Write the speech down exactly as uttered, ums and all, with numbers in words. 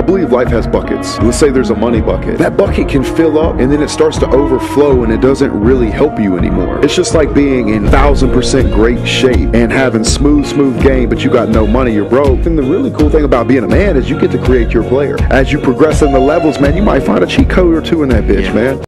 believe life has buckets. Let's say there's a money bucket. That bucket can fill up and then it starts to overflow and it doesn't really help you anymore. It's just like being in thousand percent great shape and having smooth, smooth game, but you got no money, you're broke. And the really cool thing about being a man is you get to create your player. As you progress in the levels, man, you might find a cheat code or two in that bitch, yeah. man.